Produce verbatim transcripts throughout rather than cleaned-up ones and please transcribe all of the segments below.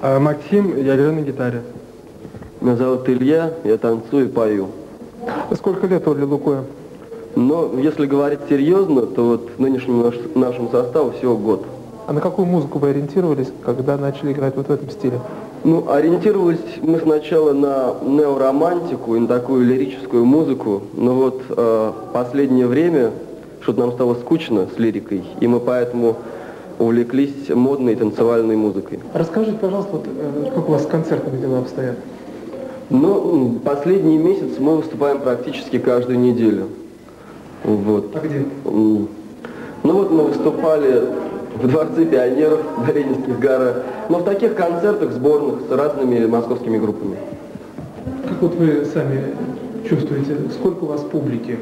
А Максим, я играю на гитаре. Меня зовут Илья, я танцую и пою. Сколько лет Оле Лукоя? Но если говорить серьезно, то вот нынешнему наш, нашему составу всего год. А на какую музыку вы ориентировались, когда начали играть вот в этом стиле? Ну, ориентировались мы сначала на неоромантику и на такую лирическую музыку, но вот э, последнее время что-то нам стало скучно с лирикой, и мы поэтому увлеклись модной танцевальной музыкой. Расскажите, пожалуйста, вот, э, как у вас с концертными дела обстоят? Ну, последний месяц мы выступаем практически каждую неделю. Вот. А где? Ну вот мы выступали в Дворце пионеров на Ленинских горах, но в таких концертах сборных с разными московскими группами. Как вот вы сами чувствуете, сколько у вас публики?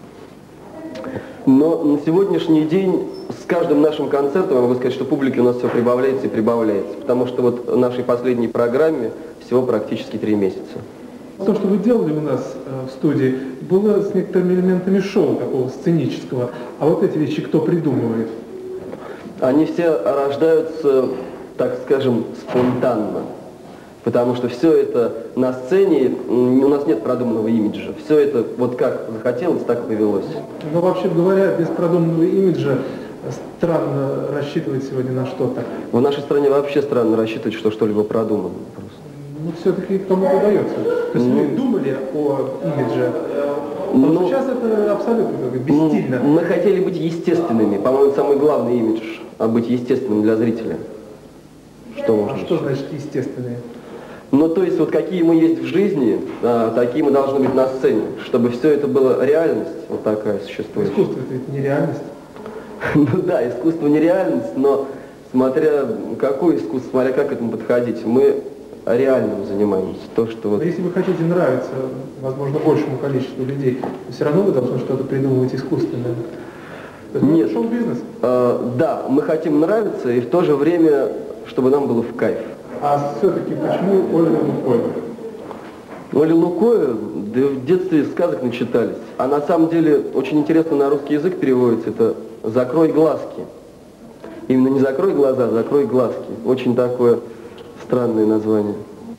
Но на сегодняшний день с каждым нашим концертом я могу сказать, что публики у нас все прибавляется и прибавляется, потому что вот в нашей последней программе всего практически три месяца. То, что вы делали у нас э, в студии, было с некоторыми элементами шоу такого сценического, а вот эти вещи кто придумывает? Они все рождаются, так скажем, спонтанно, потому что все это на сцене, у нас нет продуманного имиджа, все это вот как захотелось, так и повелось. Но вообще говоря, без продуманного имиджа странно рассчитывать сегодня на что-то. В нашей стране вообще странно рассчитывать, что что-либо продумано просто. Ну, все-таки кому-то удается. То есть ну, вы думали о имидже? Ну, сейчас это абсолютно бесстильно. Ну, мы хотели быть естественными. По-моему, самый главный имидж, а быть естественным для зрителя. Что можно? А что значит естественные? Ну, то есть, вот какие мы есть в жизни, а, такие мы должны быть на сцене, чтобы все это было реальность, вот такая существует. Искусство — это не реальность? Ну да, искусство не реальность, но смотря какое искусство, смотря как к этому подходить, мы реальным занимаемся. То, что вот... Но если вы хотите нравиться, возможно, большему количеству людей, то все равно вы должны что-то придумывать искусственное. Нет. Шоу-бизнес? Э, да, мы хотим нравиться и в то же время, чтобы нам было в кайф. А все-таки почему Оля Лукоя? Оля Лукоя, да в детстве сказок начитались. А на самом деле очень интересно на русский язык переводится, это «закрой глазки». Именно не «закрой глаза», а «закрой глазки». Очень такое странное название.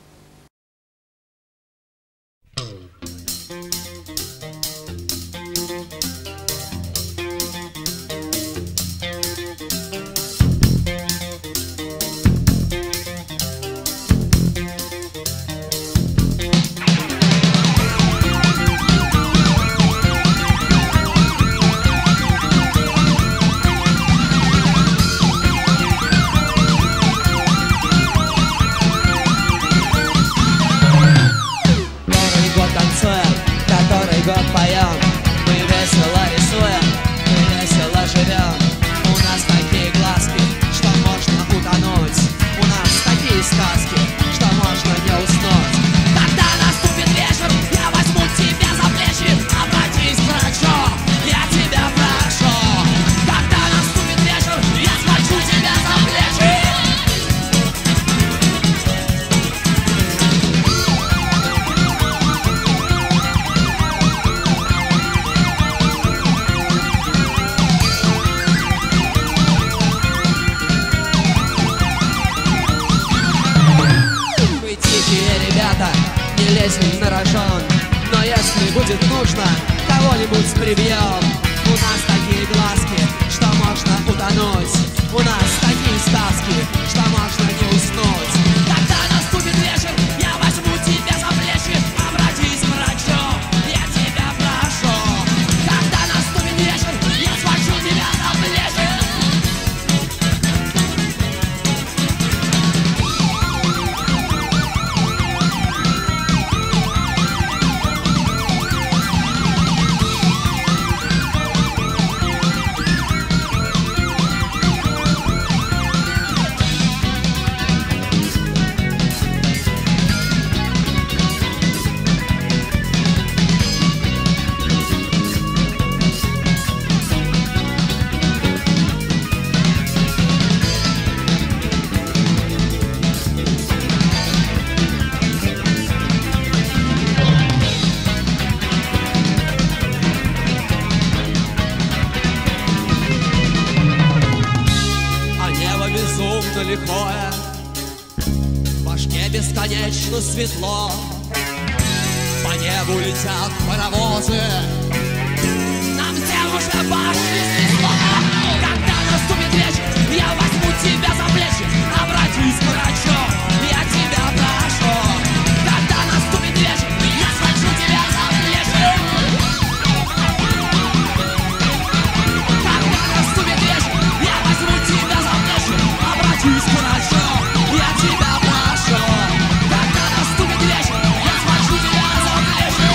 На рожон, но если будет нужно, кого-нибудь прибьем. У нас такие глазки, что можно утонуть. У нас такие сказки, что можно не уснуть. Когда наступит вечер, я возьму тебя за плечи. Обратись к врачу, я тебя прошу. Когда наступит вечер, я схвачу тебя за плечи. башке бесконечно светло. По небу летят паровозы, нам всем уже башни снесло. Когда наступит вечер, я возьму тебя за плечи, обратись к врачу, я тебя прошу. Когда наступит вечер, я схвачу тебя за плечи. Когда наступит вечер, я возьму тебя за плечи, обратись к врачу, я тебя прошу. Когда наступит вечер, я схвачу тебя за плечи.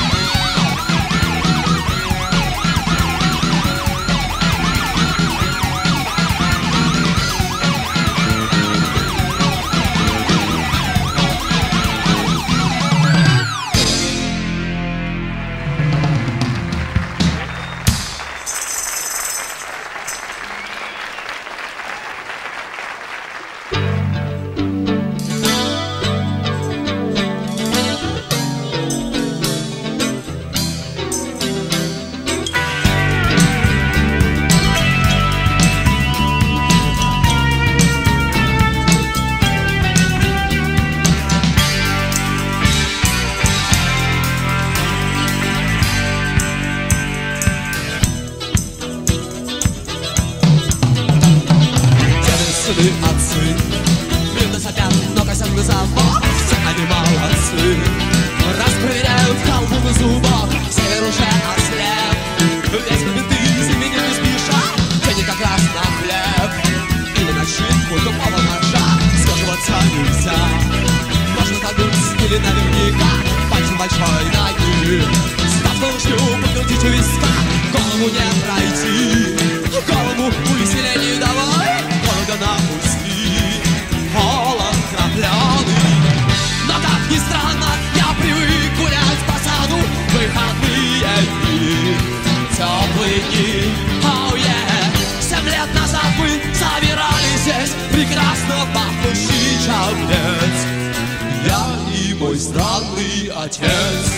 Отцы, блюда сопят, но косят на замок. Все они молодцы, раз проверяют халву на зубок. Север уже ослеп, весь моменты заменили не спешат. Денег как раз на хлеб или начинку тупого ножа. Схоживаться нельзя, можно подуть или наверняка пальцем большой ноги. Став толщу, покрутить у виска, голову не пройти, голову увеселение давай. Напусти, холод крапленый. Но как ни странно, я привык гулять по саду. Выходные дни, теплые дни, oh yeah. Семь лет назад мы собирались здесь, прекрасно пахнущий чабрец. Я и мой странный отец.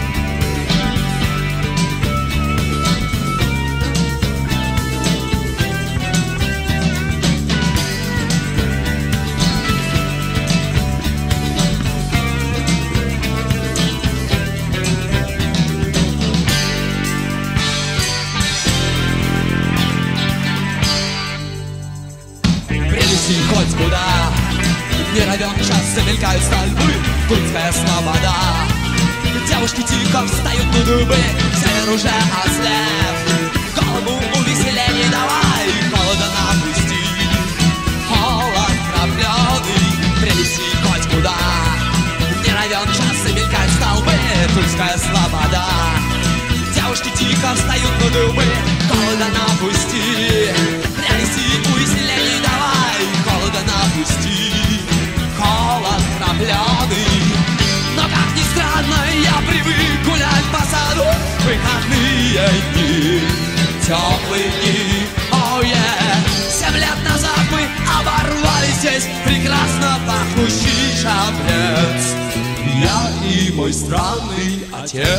Хоть куда, не равен час, замелькают столбы, тульская слобода. Девушки тихо встают на дыбы, север уже ослеп. Голову увеселение давай, холода напусти, холод крапленый. Прелести хоть куда, не равен час, замелькают столбы, тульская слобода. Девушки тихо встают на дыбы, холода напусти, прелести увеселение давай, холода напусти, холод крапленый. Но как ни странно, я привык гулять по саду. Выходные дни, теплые дни, oh yeah. Семь лет назад мы оборвали здесь прекрасно пахнущий чабрец. Я и мой странный отец.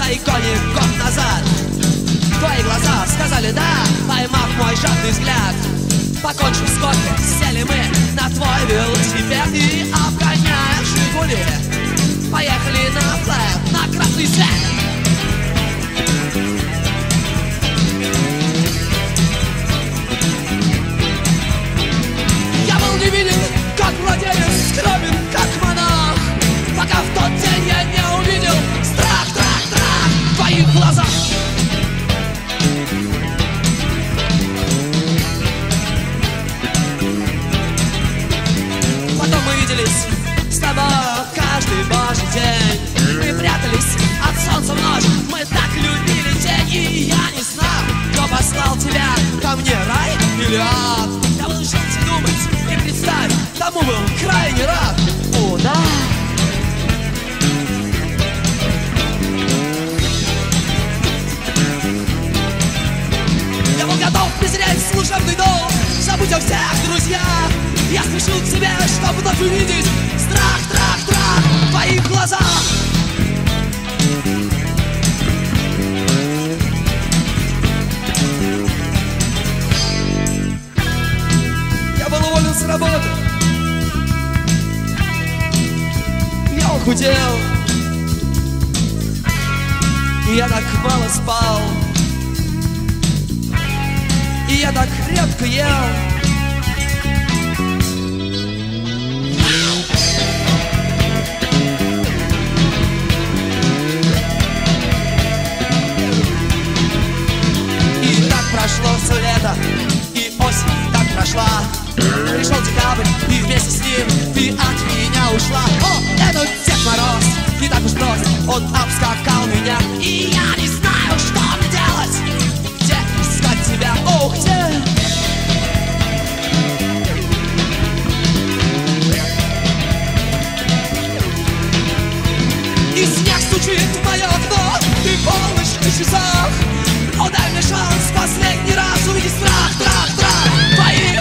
на иконе год назад. Твои глаза сказали да, поймав мой жадный взгляд. Покончив с кофе, сели мы на твой велосипед и, обгоняя Жигули, поехали на флэт, на красный свет. Я был невидим, как младенец, скромен, как монах, пока в тот день я не увидел страх, страх, страх в твоих глазах. Потом мы виделись с тобой каждый божий день. Мы прятались от солнца в ночь, мы так любили день. И я не знал, кто послал тебя ко мне, рай или ад. Я был жить и думать, и представь, тому был крайне рад. О, да. Я был готов презреть служебный долг, забыть о всех друзьях. Я спешил к тебе, чтобы вновь увидеть страх, страх, страх в твоих глазах. Я был уволен с работы, я ухудел, и я так мало спал, и я так редко ел. Прошло все лето, и осень так прошла. Пришел декабрь, и вместе с ним ты от меня ушла. О, этот Дед Мороз не так уж прост, он обскакал меня. И я не знаю, что мне делать, где искать тебя, о, где? И снег стучит в мое окно, ты полночь на часах. О, дай мне шанс последний раз увидеть страх, страх, страх твоих.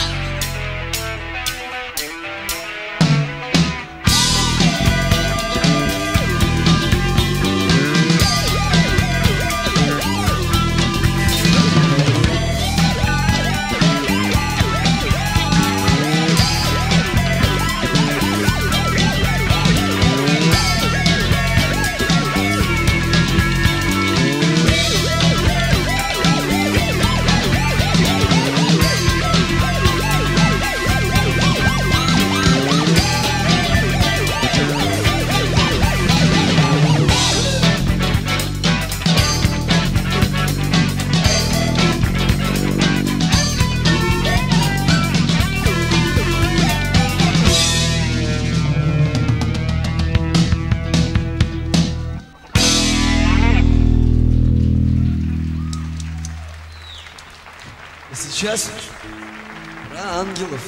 Сейчас про ангелов.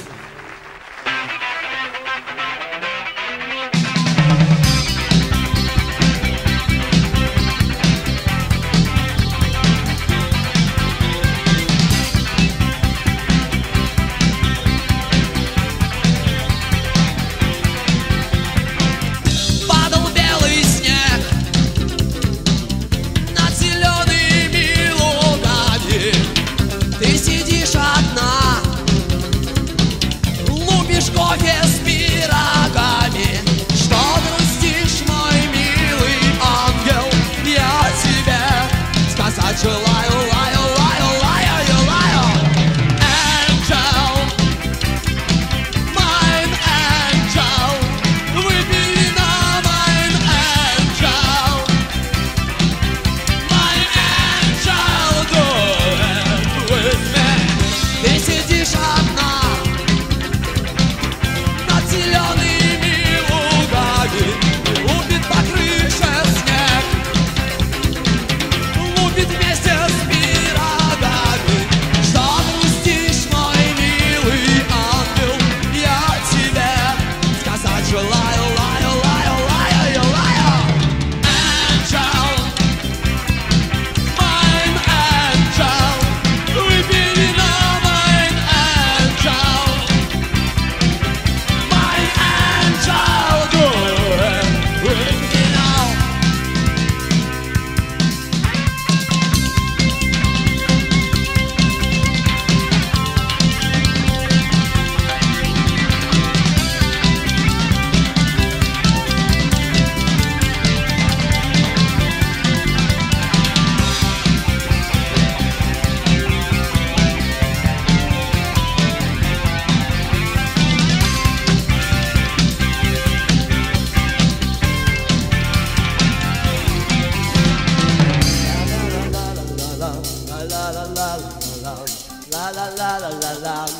Падал белый снег над зелеными лугами. Ты сидишь одна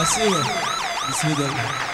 Спасибо. До свидания.